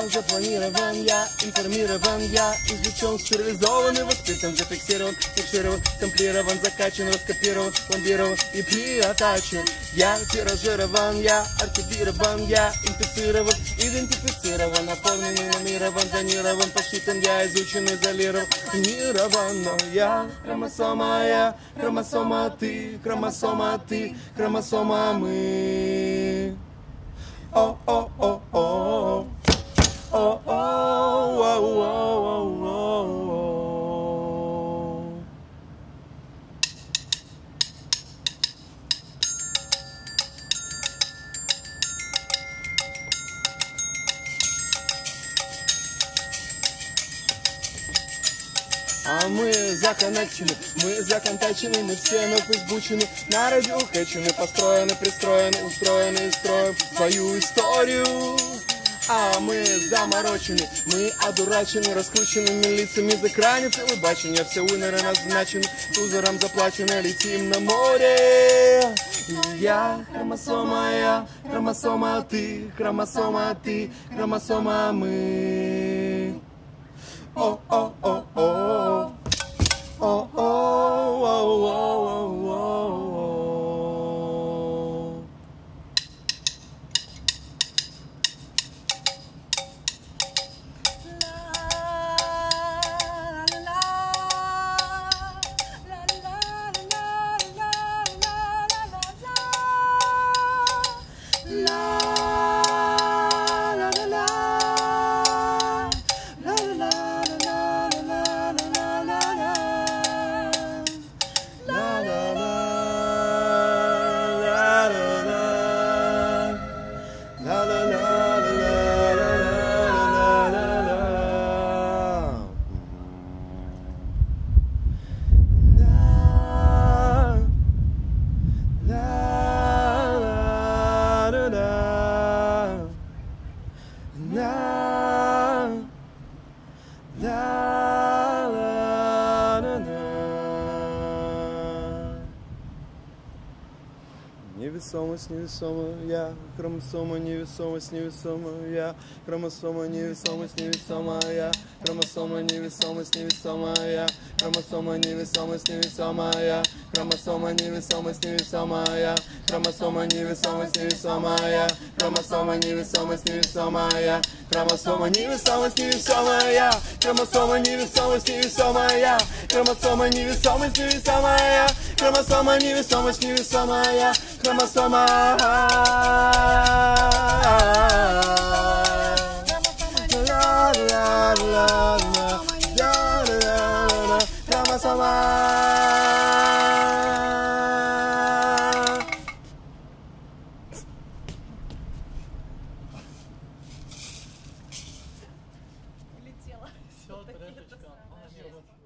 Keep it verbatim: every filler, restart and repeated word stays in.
План запланирован, я информирован, я изучен, стерилизован и воспитан, зафиксирован, фиксирован, темплирован, закачан, раскопирован, пломбирован и приотачен. Я тиражирован, я архивирован, я инфицирован, идентифицирован, наполнен, номирован, зонирован, посчитан, я изучен, изолирован, мирован. Но я хромосома, я хромосома ты, хромосома ты, хромосома мы. О-о-о-о, о-о-о-о-о-о-о. А мы законнекчены, мы законтачены, мы все на фейсбучены, на радио хэчены, построены, пристроены, устроены и строим свою историю. А мы заморочены, мы одурачены, раскрученными лицами за крайне телебачения. Все уинеры назначены, лузером заплачены, летим на море. И я хромосома, я хромосома ты, хромосома ты, хромосома мы. О-о-о-о, о-о-о-о-о-о. Невесомость, невесомая, хромосома, невесомость, невесомая, хромосома, невесомость, невесомая, хромосома, невесомость, невесомая, хромосома, невесомость, невесомая, хромосома, невесомость, невесомая, хромосома, невесомость, невесомая, хромосома, невесомость, невесомая, хромосома, невесомость, невесомая, хромосома, невесомость, невесомая, хромосома, невесомость, невесомая, хромосома, невесомость, невесомая, хромосома. Летела. Все, трэшечка.